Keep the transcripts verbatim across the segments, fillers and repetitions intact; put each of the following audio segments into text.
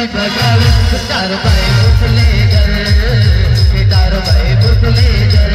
बगावे तार भाई बुखले घर तार भाई बुखले घर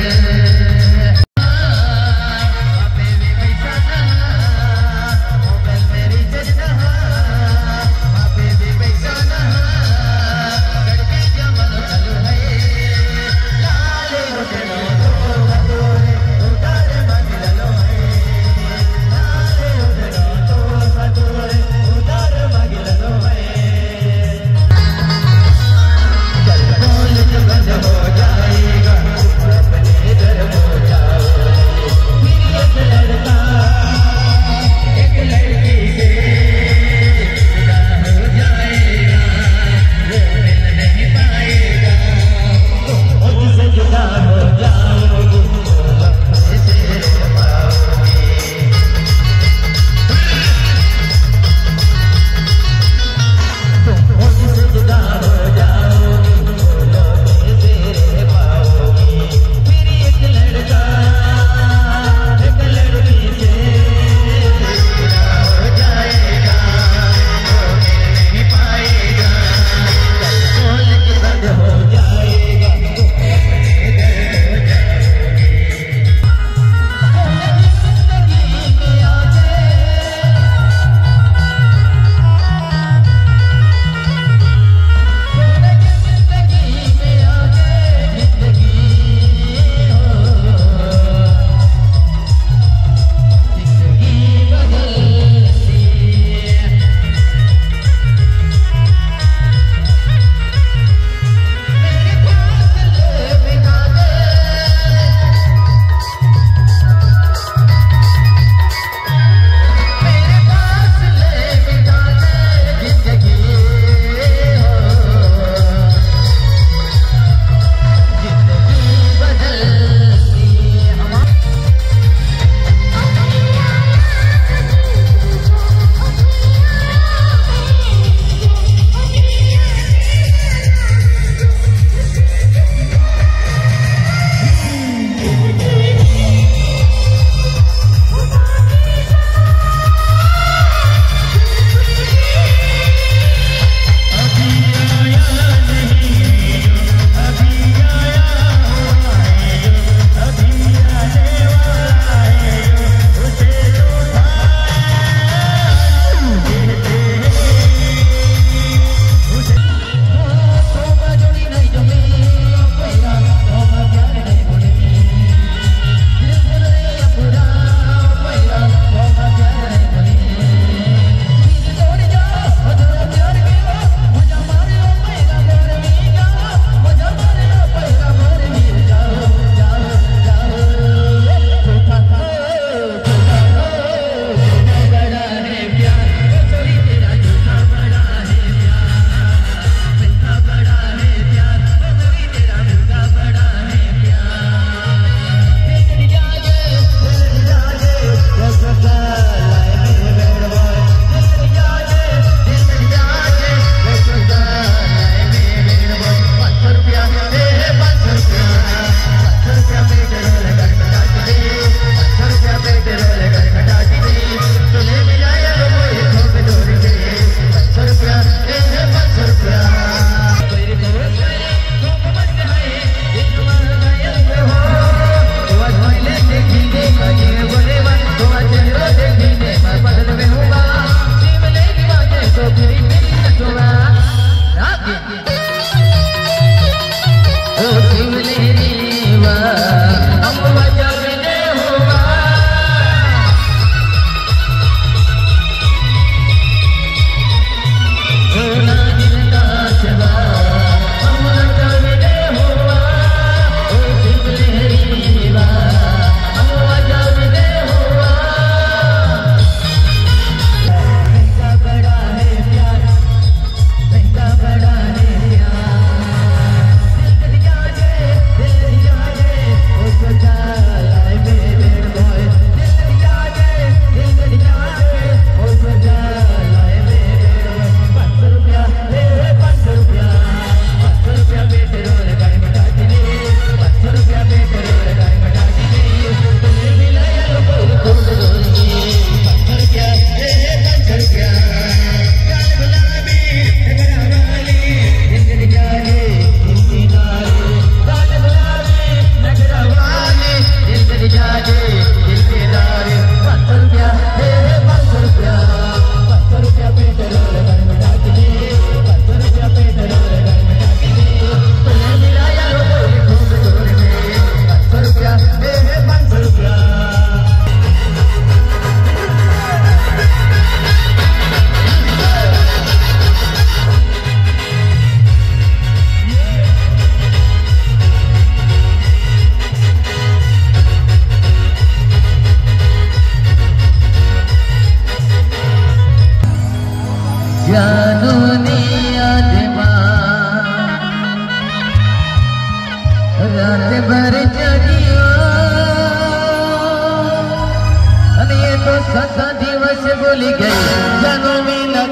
बोली गई जानू में न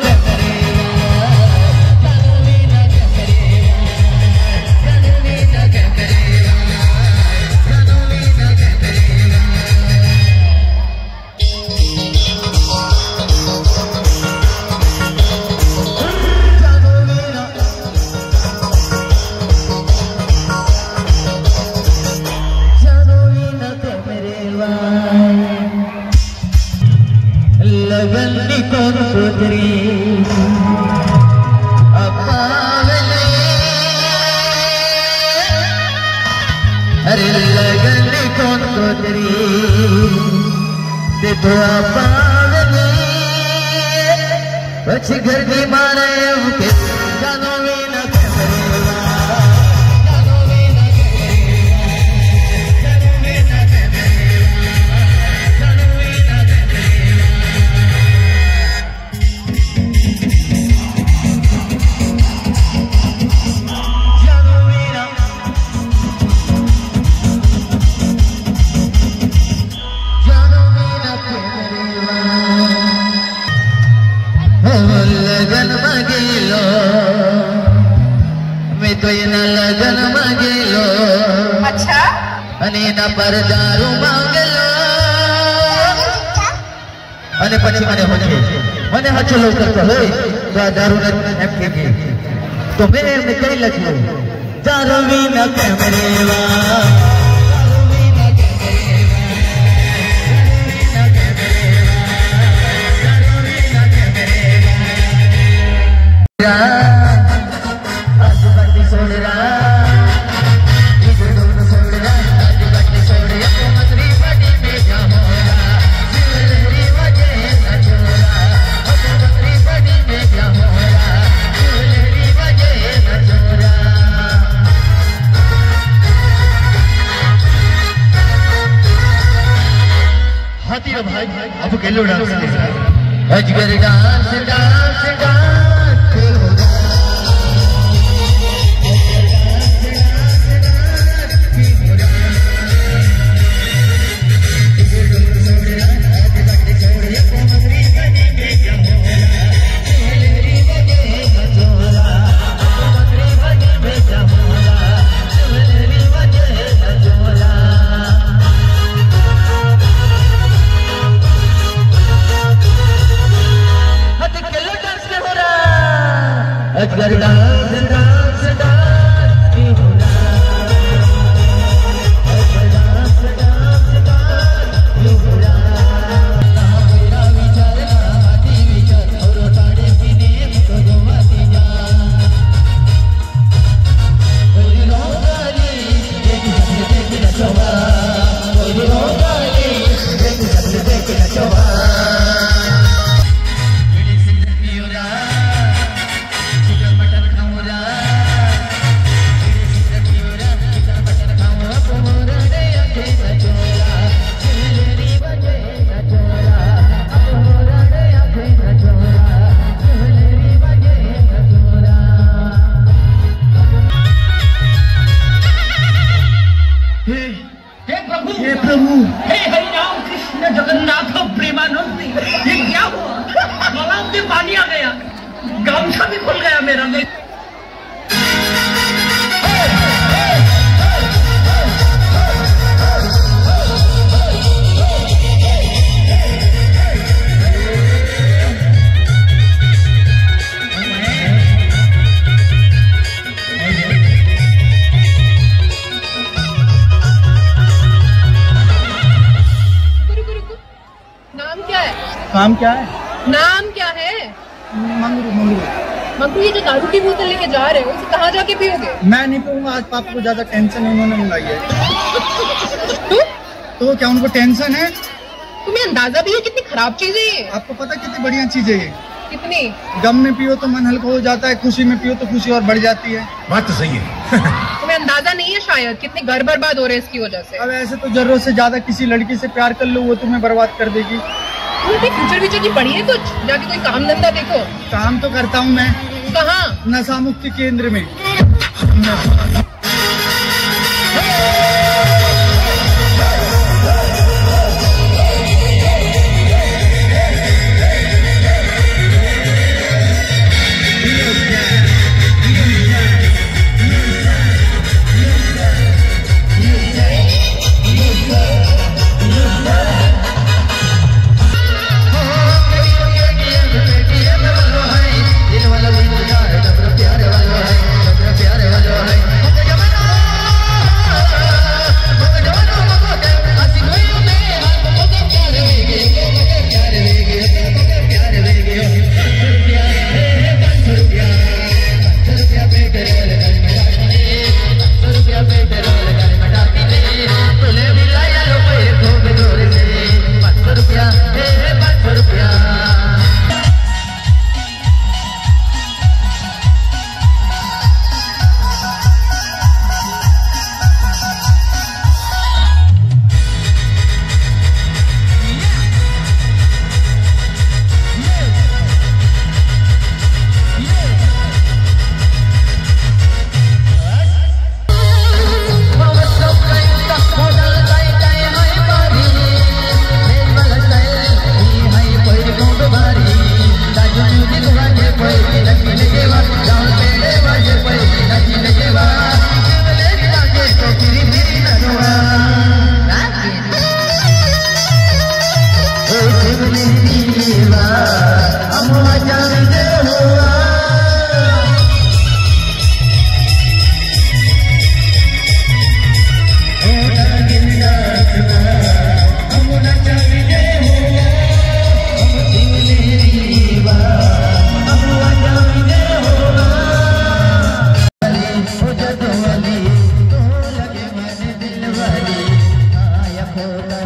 लगन कौन सोचरी अपावले अरे लगन कौन सोचरी ते तो अपावले पछ घर की मारे उनके जानो में न लगन मांगेलो मैं तो ये ना लगन मांगेलो अच्छा अने ना पर दारू मांगेलो अने પછી મને હોજે મને હચો લો કરતો હોય તો આ દારૂ ને એમ કે તો મેં એમને કઈ લખ્યું દારૂ વિના કેમરેવા भाई अब केलो डांस अजगर डांस डांस डांस अजगर डांस डांस डांस हो रहा अजगर डांस डांस डांस हो रहा मेरा विचार हाथी विचार और साड़े पीने तो गोवाती जा कोई रोगाली एक जगह देख न चवा कोई रोगाली एक जगह देख न चवा हे हरिनाम कृष्ण जगन्नाथ प्रेमानंद ये क्या हुआ गलाव में पानी आ गया गामछा भी खुल गया मेरा में नाम क्या है? नाम क्या है? मंगरू मंगरू मंगरू ये जो दारू की बोतल लेके जा रहे हो उसे कहाँ जाके पियोगे? मैं नहीं पीऊंगा आज पापा को ज्यादा टेंशन उन्होंने मंगाई है। तू? तो क्या उनको टेंशन है? तुम्हें अंदाजा भी है कितनी खराब चीज है ये? आपको पता कितनी बढ़िया चीज है ये? कितनी? गम में पियो तो मन हल्का हो जाता है, खुशी में पियो तो खुशी और बढ़ जाती है। बात तो सही है। तुम्हें अंदाजा नहीं है शायद कितने घर बर्बाद हो रहे हैं इसकी वजह से। अब ऐसे तो जरूरत से ज्यादा किसी लड़की से प्यार कर लो वो तुम्हें बर्बाद कर देगी। तुम्हें फ्यूचर व्यूचर की पड़ी है कुछ? जाके कोई काम धंधा देखो। काम तो करता हूँ मैं। कहाँ? नशा मुक्ति केंद्र में। होता